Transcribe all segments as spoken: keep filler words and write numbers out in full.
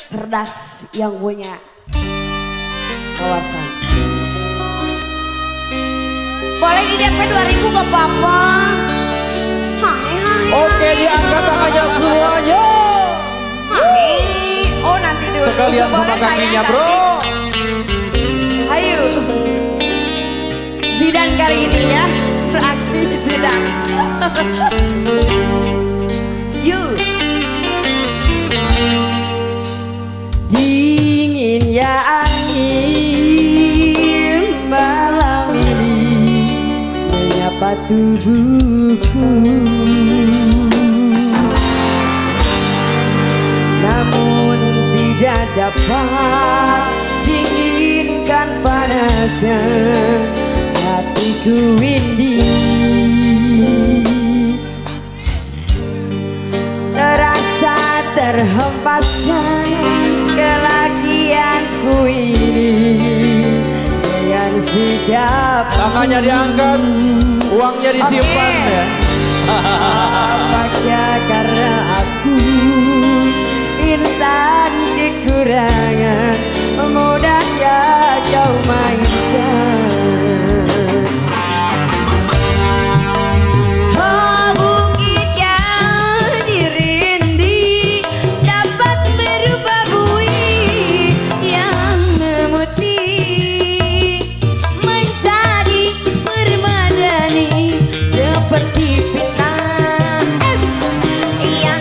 cerdas yang punya kawasan. Boleh di D P dua ribu gak apa-apa. Hai hai. Oke, diangkat tangannya semuanya. Hai. Oh nanti dulu. Sekalian sama kakinya bro. Ayo. Zidan kali ini ya. Reaksi Zidan. Yuk. Dingin ya angin malam ini menyapa tubuhku, namun tidak dapat dinginkan panasnya hatiku ini. Terasa terhempasnya kelakianku ini dengan sikap. Tangannya diangkat, uangnya disimpan okay. Ya. Apakah karena aku insan kekurangan mudahnya kau mainkan. Seperti fitnah es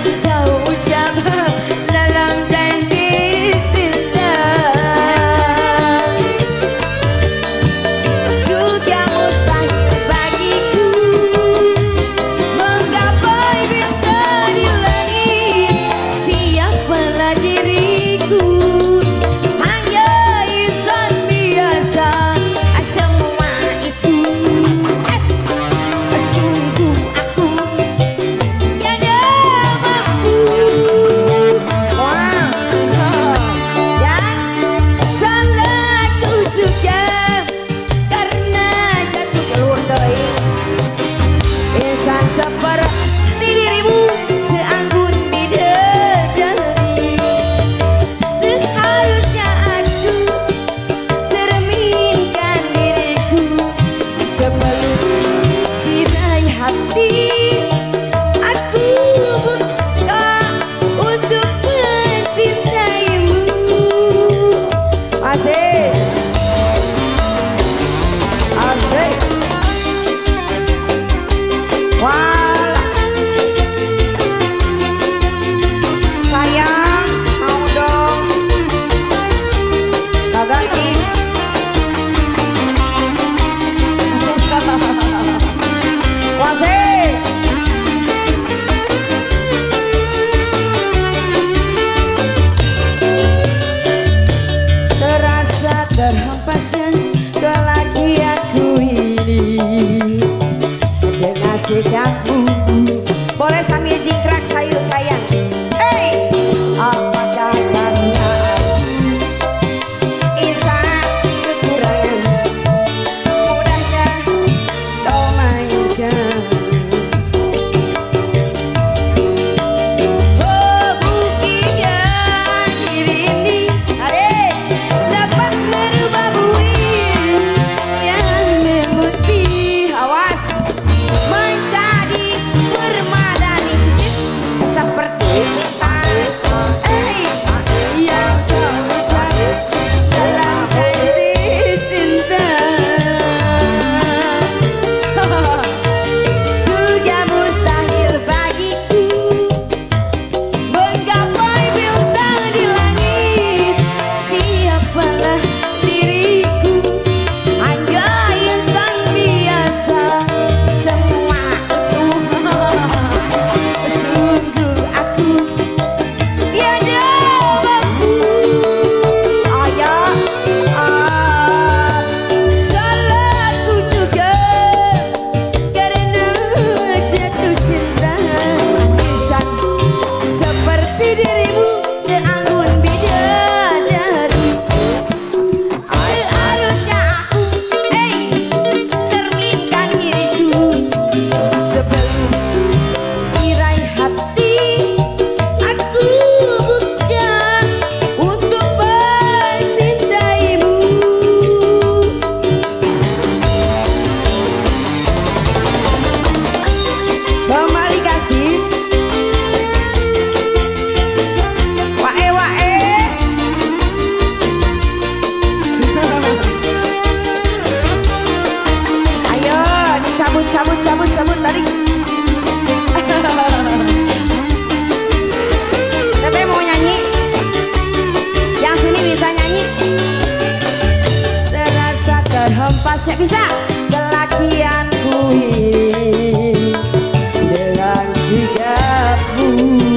masih bisa kelakian kui dengan sikapmu.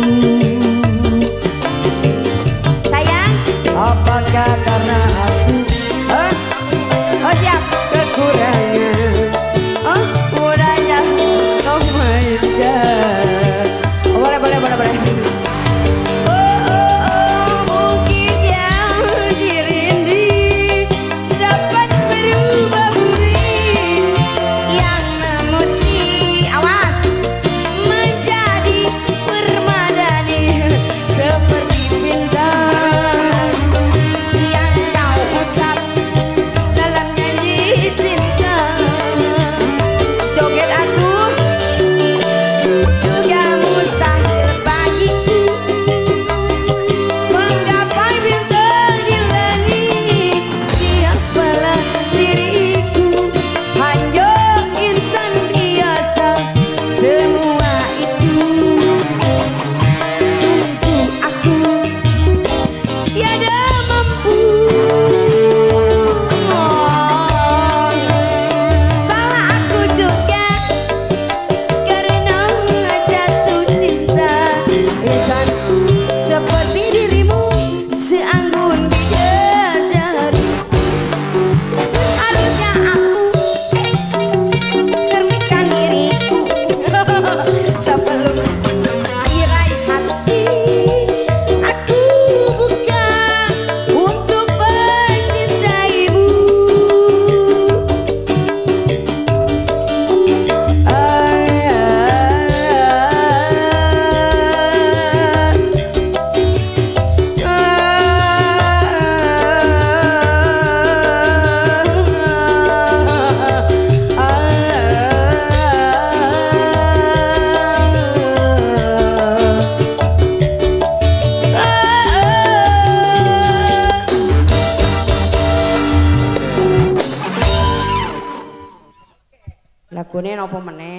Sayang, Apakah karena aku oh, oh siap kekurangan oh mudahnya kau mainkan? boleh boleh boleh boleh. Oh, oh, oh, mungkin yang dirinding dapat berubah budi yang memutih awas menjadi permadani seperti bintang yang kau usap dalam janji cinta. Joget aku juga mustahil bagiku menggapai bintang di langit. Siapalah diriku, hanya insan biasa. Semua itu sungguh aku tiada mampu. Salah aku juga karena jatuh cinta. Insan seperti dirimu seanggun bidadari. Seharusnya aku cerminkan diriku sebelum diraih hati. Aku buka untuk mencintaimu. Lagune napa meneh?